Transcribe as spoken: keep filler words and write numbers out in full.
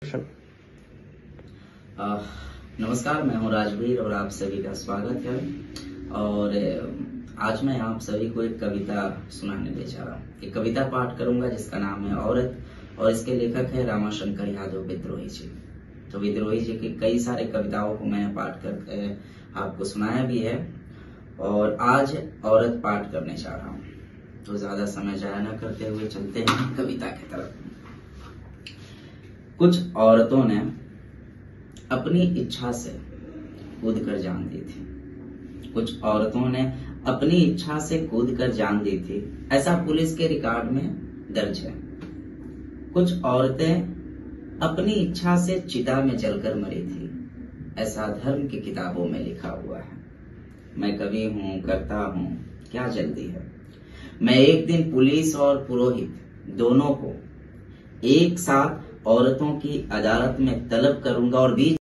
आ, नमस्कार, मैं हूं राजवीर और आप सभी का स्वागत है। और आज मैं आप सभी को एक कविता सुनाने ले जा रहा हूं। एक कविता पाठ करूंगा जिसका नाम है औरत, और इसके लेखक है रामाशंकर यादव विद्रोही जी। तो विद्रोही जी की कई सारे कविताओं को मैंने पाठ करके आपको सुनाया भी है, और आज औरत पाठ करने जा रहा हूँ। तो ज्यादा समय जाया न करते हुए चलते हैं कविता की तरफ। कुछ औरतों ने अपनी इच्छा से कूद कर जान दी थी। कुछ औरतों ने अपनी इच्छा से कूद कर जान दी थी, ऐसा पुलिस के रिकॉर्ड में दर्ज है। कुछ औरतें अपनी इच्छा से चिता में जलकर मरी थी, ऐसा धर्म की किताबों में लिखा हुआ है। मैं कवि हूँ, करता हूँ, क्या जल्दी है। मैं एक दिन पुलिस और पुरोहित दोनों को एक साथ औरतों की अदालत में तलब करूंगा और बीच